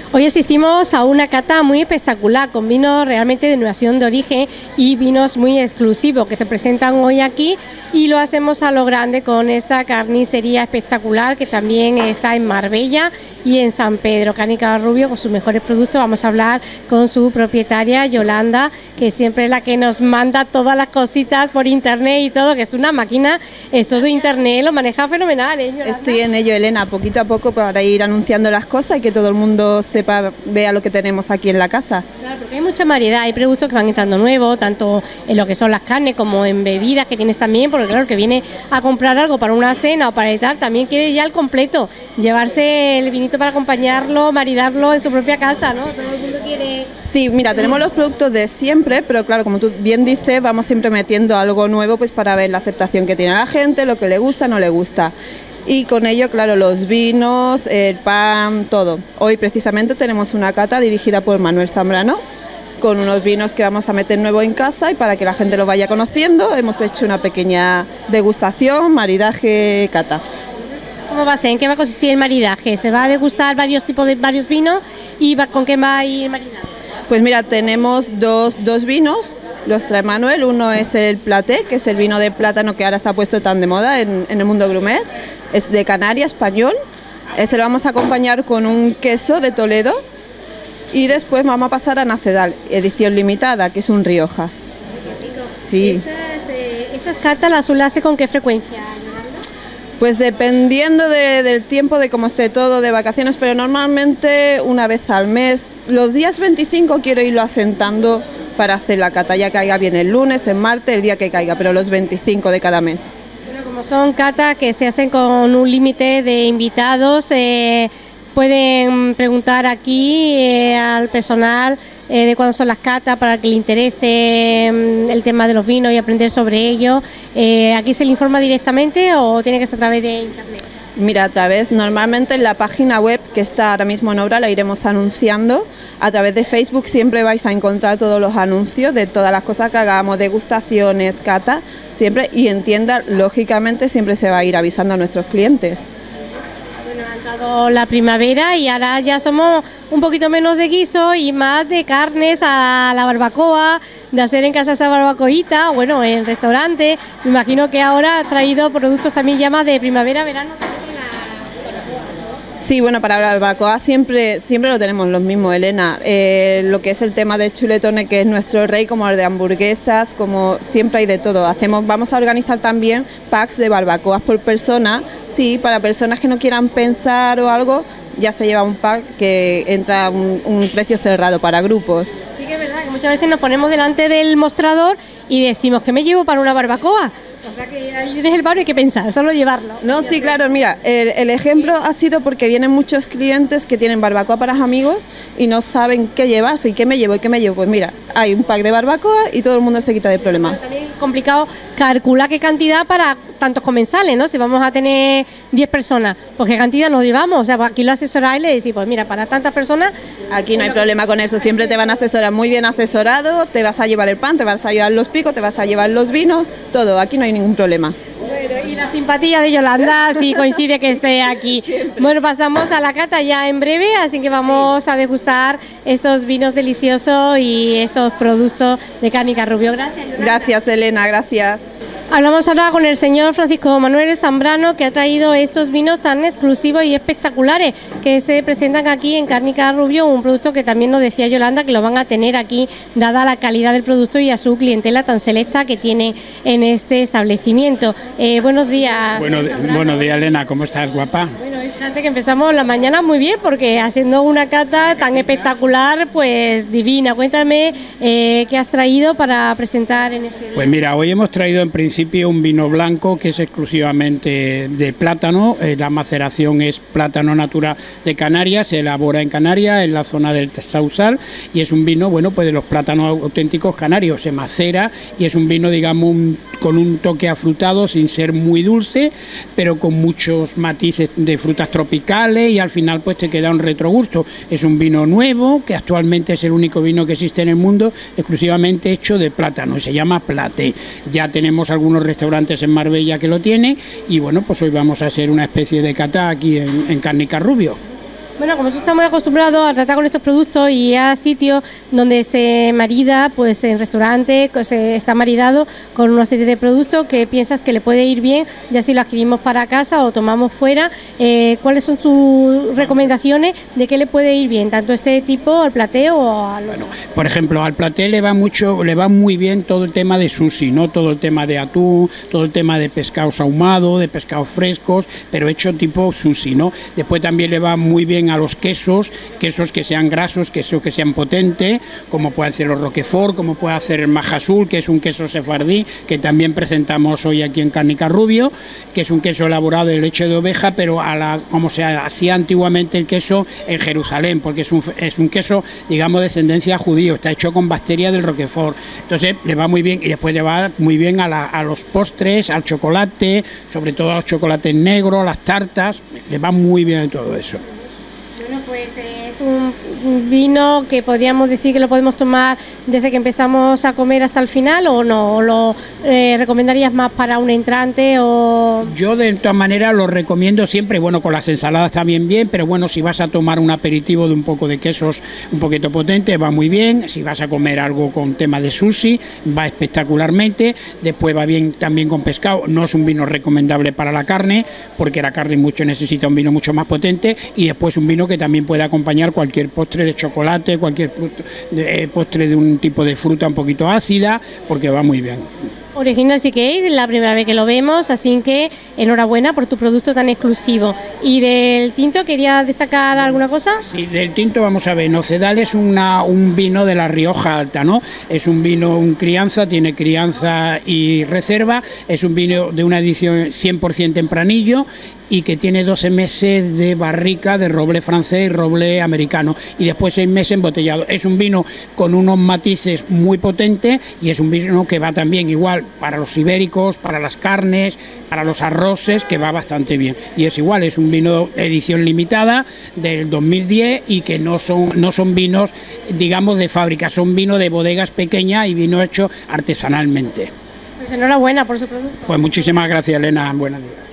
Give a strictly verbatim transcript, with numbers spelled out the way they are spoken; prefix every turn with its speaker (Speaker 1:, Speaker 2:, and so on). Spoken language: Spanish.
Speaker 1: Hoy asistimos a una cata muy espectacular, con vinos realmente de denominación de origen y vinos muy exclusivos que se presentan hoy aquí, y lo hacemos a lo grande con esta carnicería espectacular que también está en Marbella y en San Pedro. Cárnica Rubio con sus mejores productos. Vamos a hablar con su propietaria Yolanda, que siempre es la que nos manda todas las cositas por internet y todo, que es una máquina, es todo internet, lo maneja fenomenal, ¿eh, Yolanda?
Speaker 2: Estoy en ello, Elena, poquito a poco para ir anunciando las cosas y que todo el mundo sepa, vea lo que tenemos aquí en la casa.
Speaker 1: Claro, porque hay mucha variedad, hay productos que van entrando nuevos, tanto en lo que son las carnes como en bebidas que tienes también, porque claro, el que viene a comprar algo para una cena o para el tal, también quiere ya el completo, llevarse el vinito para acompañarlo, maridarlo en su propia casa, ¿no? Todo el mundo quiere...
Speaker 2: Sí, mira, tenemos los productos de siempre, pero claro, como tú bien dices, vamos siempre metiendo algo nuevo pues para ver la aceptación que tiene la gente, lo que le gusta, no le gusta. Y con ello, claro, los vinos, el pan, todo. Hoy precisamente tenemos una cata dirigida por Manuel Zambrano, con unos vinos que vamos a meter nuevo en casa, y para que la gente lo vaya conociendo hemos hecho una pequeña degustación, maridaje, cata.
Speaker 1: ¿Cómo va a ser? ¿En qué va a consistir el maridaje? ¿Se va a degustar varios tipos de varios vinos y va, con qué va a ir maridado?
Speaker 2: Pues mira, tenemos dos, dos vinos, los trae Manuel. Uno es el Platé, que es el vino de plátano que ahora se ha puesto tan de moda en, en el mundo gourmet. Es de Canarias, español. Ese lo vamos a acompañar con un queso de Toledo. Y después vamos a pasar a Nacedal, edición limitada, que es un Rioja. Sí.
Speaker 1: ¿Estas, eh, estas catas las suele hacer con qué frecuencia?
Speaker 2: Pues dependiendo de, del tiempo, de cómo esté todo, de vacaciones, pero normalmente una vez al mes. Los días veinticinco quiero irlo asentando para hacer la cata, ya caiga bien el lunes, el martes, el día que caiga, pero los veinticinco de cada mes.
Speaker 1: Bueno, como son catas que se hacen con un límite de invitados, eh, pueden preguntar aquí eh, al personal eh, de cuándo son las catas para que le interese eh, el tema de los vinos y aprender sobre ello. Eh, ¿Aquí se le informa directamente o tiene que ser a través de internet?
Speaker 2: Mira, a través, normalmente en la página web que está ahora mismo en obra la iremos anunciando. A través de Facebook siempre vais a encontrar todos los anuncios de todas las cosas que hagamos, degustaciones, cata, siempre, y en tienda, lógicamente, siempre se va a ir avisando a nuestros clientes.
Speaker 1: Bueno, ha entrado la primavera y ahora ya somos un poquito menos de guiso y más de carnes a la barbacoa, de hacer en casa esa barbacoita, bueno, en restaurante. Me imagino que ahora ha traído productos también ya más de primavera, verano.
Speaker 2: Sí, bueno, para la barbacoa siempre, siempre lo tenemos los mismos, Elena. Eh, lo que es el tema de chuletones, que es nuestro rey, como el de hamburguesas, como siempre hay de todo. Hacemos, vamos a organizar también packs de barbacoas por persona, sí, para personas que no quieran pensar o algo, ya se lleva un pack que entra un, un precio cerrado para grupos.
Speaker 1: Sí que es verdad que muchas veces nos ponemos delante del mostrador y decimos que me llevo para una barbacoa. O sea que ahí tienes el bar y hay que pensar, solo llevarlo.
Speaker 2: No, sí, claro, mira, el, el ejemplo ha sido porque vienen muchos clientes que tienen barbacoa para amigos y no saben qué llevarse y qué me llevo y qué me llevo. Pues mira, hay un pack de barbacoa y todo el mundo se quita de problema.
Speaker 1: Pero también es complicado calcular qué cantidad para tantos comensales, ¿no? Si vamos a tener diez personas, pues qué cantidad nos llevamos. O sea, aquí lo asesoráis y le decís, pues mira, para tantas personas...
Speaker 2: Aquí no hay problema con eso, siempre te van a asesorar muy bien asesorado, te vas a llevar el pan, te vas a llevar los picos, te vas a llevar los vinos, todo, aquí no hay ningún problema.
Speaker 1: Bueno, y la simpatía de Yolanda si coincide que esté aquí. Siempre. Bueno, pasamos a la cata ya en breve, así que vamos sí. a degustar estos vinos deliciosos y estos productos de Cárnica Rubio. Gracias, Yolanda.
Speaker 2: Gracias, Elena, gracias.
Speaker 1: Hablamos ahora con el señor Francisco Manuel Zambrano, que ha traído estos vinos tan exclusivos y espectaculares que se presentan aquí en Cárnica Rubio, un producto que también nos decía Yolanda que lo van a tener aquí, dada la calidad del producto y a su clientela tan selecta que tienen en este establecimiento. Eh, buenos días.
Speaker 3: Bueno, buenos días, Elena, ¿cómo estás, guapa?
Speaker 1: Bueno, fíjate que empezamos la mañana muy bien, porque haciendo una cata tan espectacular, pues divina. Cuéntame eh, qué has traído para presentar en este día.
Speaker 3: Pues mira, hoy hemos traído en principio un vino blanco que es exclusivamente de plátano. Eh, la maceración es plátano natural de Canarias, se elabora en Canarias, en la zona del Sausal, y es un vino, bueno, pues de los plátanos auténticos canarios. Se macera y es un vino, digamos, un, con un toque afrutado, sin ser muy dulce, pero con muchos matices de frutas tropicales, y al final pues te queda un retrogusto. Es un vino nuevo, que actualmente es el único vino que existe en el mundo exclusivamente hecho de plátano, se llama Platé. Ya tenemos algunos restaurantes en Marbella que lo tienen, y bueno, pues hoy vamos a hacer una especie de cata aquí en, en Cárnica Rubio.
Speaker 1: Bueno, como nosotros estamos acostumbrados a tratar con estos productos y a sitios donde se marida, pues en restaurantes se está maridado con una serie de productos que piensas que le puede ir bien, ya si lo adquirimos para casa o tomamos fuera, eh, ¿cuáles son tus recomendaciones de qué le puede ir bien, tanto este tipo al plateo o al...
Speaker 3: Bueno, por ejemplo, al plateo le va mucho, le va muy bien todo el tema de sushi, ¿no? Todo el tema de atún, todo el tema de pescados ahumados, de pescados frescos, pero hecho tipo sushi, ¿no? Después también le va muy bien a los quesos, quesos que sean grasos, quesos que sean potentes, como puede hacer los Roquefort, como puede hacer el Majasul, que es un queso sefardí, que también presentamos hoy aquí en Cárnica Rubio, que es un queso elaborado de leche de oveja, pero a la, como se hacía antiguamente el queso en Jerusalén, porque es un, es un queso, digamos, de descendencia judío, está hecho con bacteria del Roquefort, entonces le va muy bien, y después le va muy bien a, la, a los postres, al chocolate, sobre todo a los chocolates negros, las tartas, le va muy bien en todo eso.
Speaker 1: Bueno, pues eh, es un vino que podríamos decir que lo podemos tomar desde que empezamos a comer hasta el final, o no, o lo eh, recomendarías más para un entrante o...
Speaker 3: Yo de todas maneras lo recomiendo siempre, bueno, con las ensaladas también bien, pero bueno, si vas a tomar un aperitivo de un poco de quesos un poquito potente, va muy bien. Si vas a comer algo con tema de sushi, va espectacularmente. Después va bien también con pescado. No es un vino recomendable para la carne, porque la carne mucho necesita un vino mucho más potente, y después un vino que también puede acompañar cualquier postre de chocolate, cualquier postre de un tipo de fruta un poquito ácida, porque va muy bien.
Speaker 1: Original sí que es, la primera vez que lo vemos, así que enhorabuena por tu producto tan exclusivo. ¿Y del tinto quería destacar alguna cosa?
Speaker 3: Sí, del tinto vamos a ver, Nocedal es una, un vino de la Rioja Alta, ¿no? Es un vino, un crianza, tiene crianza y reserva, es un vino de una edición cien por ciento tempranillo, y que tiene doce meses de barrica de roble francés y roble americano, y después seis meses embotellado. Es un vino con unos matices muy potentes, y es un vino que va también igual para los ibéricos, para las carnes, para los arroces, que va bastante bien. Y es igual, es un vino edición limitada del dos mil diez, y que no son, no son vinos, digamos, de fábrica, son vinos de bodegas pequeñas y vino hecho artesanalmente.
Speaker 1: Pues enhorabuena por su producto.
Speaker 3: Pues muchísimas gracias, Elena. Buenos días.